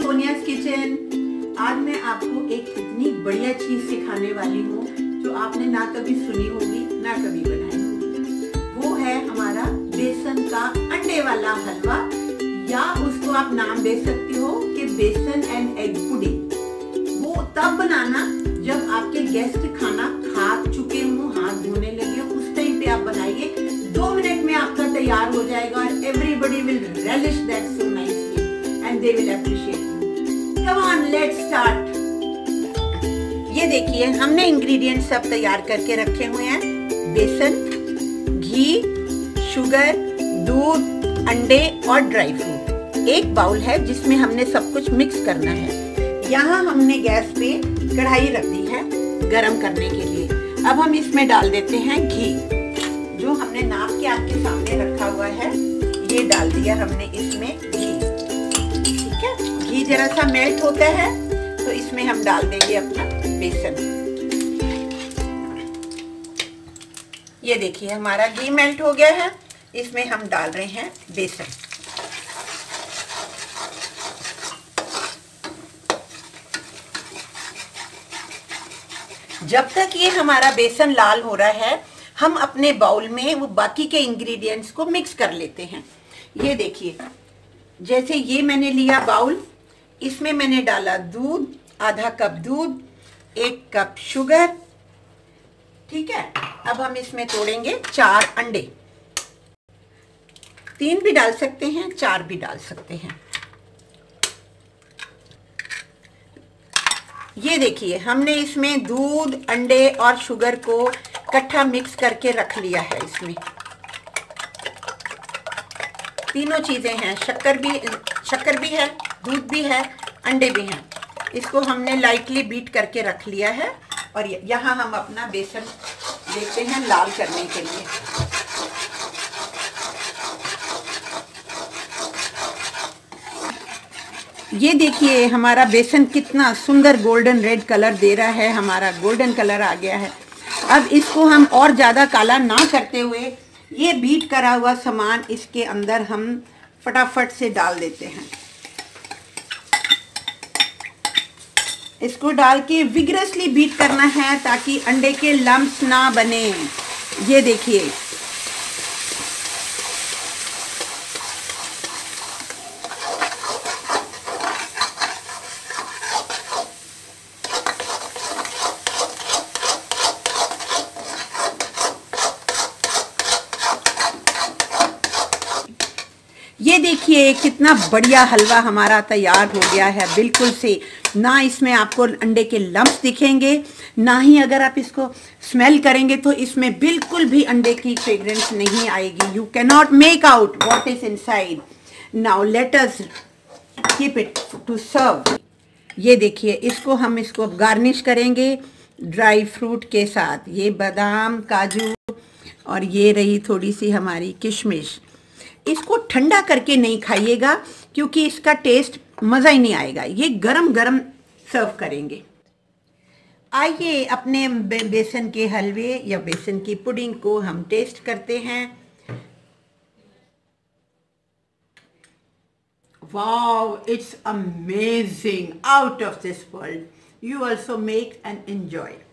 सोनिया's kitchen. आज मैं आपको एक इतनी बढ़िया चीज सिखाने वाली हूँ जो आपने ना कभी सुनी होगी ना कभी बनाई होगी। वो है हमारा बेसन का अंडे वाला हलवा, या उसको आप नाम दे सकते हो कि बेसन एंड एग पुडिंग। वो तब बनाना जब आपके गेस्ट खाना खा चुके हों, हाथ धोने लगे हो, उस टाइम पे आप बनाइए। 2 मिनट में आपका तैयार हो जाएगा और everybody will relish that so nicely and they will appreciate you. Come on, let's start. ये देखिए हमने इंग्रेडिएंट सब तैयार करके रखे हुए हैं। बेसन, घी, शुगर, दूध, अंडे और ड्राई फ्रूट। एक बाउल है जिसमें हमने सब कुछ मिक्स करना है। यहाँ हमने गैस पे कढ़ाई रख दी है गरम करने के लिए। अब हम इसमें डाल देते हैं घी, जो हमने नाप के आपके सामने रखा हुआ है। ये डाल दिया हमने इसमें घी। ठीक है, घी जरा सा मेल्ट होता है तो इसमें हम डाल देंगे अपना बेसन। ये देखिए हमारा घी मेल्ट हो गया है, इसमें हम डाल रहे हैं बेसन। जब तक ये हमारा बेसन लाल हो रहा है, हम अपने बाउल में वो बाकी के इंग्रेडिएंट्स को मिक्स कर लेते हैं। ये देखिए, जैसे ये मैंने लिया बाउल, इसमें मैंने डाला दूध, आधा कप दूध, 1 कप शुगर। ठीक है, अब हम इसमें तोड़ेंगे 4 अंडे। 3 भी डाल सकते हैं, 4 भी डाल सकते हैं। ये देखिए हमने इसमें दूध, अंडे और शुगर को इकट्ठा मिक्स करके रख लिया है। इसमें तीनों चीजें हैं, शक्कर भी है, दूध भी है, अंडे भी हैं। इसको हमने लाइटली बीट करके रख लिया है और यहाँ हम अपना बेसन देखते हैं लाल करने के लिए। ये देखिए हमारा बेसन कितना सुंदर गोल्डन रेड कलर दे रहा है, हमारा गोल्डन कलर आ गया है। अब इसको हम और ज़्यादा काला ना करते हुए ये बीट करा हुआ सामान इसके अंदर हम फटाफट से डाल देते हैं। इसको डाल के विगरसली बीट करना है ताकि अंडे के लम्प्स ना बने। ये देखिए देखिए कितना बढ़िया हलवा हमारा तैयार हो गया है। बिल्कुल से ना इसमें आपको अंडे के लम्प्स दिखेंगे, ना ही अगर आप इसको स्मेल करेंगे तो इसमें बिल्कुल भी अंडे की फ्रेग्रेंस नहीं आएगी। You can not make out what is inside. Now let us keep it to serve. ये देखिए इसको गार्निश करेंगे ड्राई फ्रूट के साथ। ये बादाम, काजू और ये रही थोड़ी सी हमारी किशमिश। इसको ठंडा करके नहीं खाइएगा क्योंकि इसका टेस्ट मज़ा ही नहीं आएगा। ये गरम गरम सर्व करेंगे। आइए अपने बेसन के हलवे या बेसन की पुडिंग को हम टेस्ट करते हैं। Wow, it's amazing, out of this world. You also make and enjoy.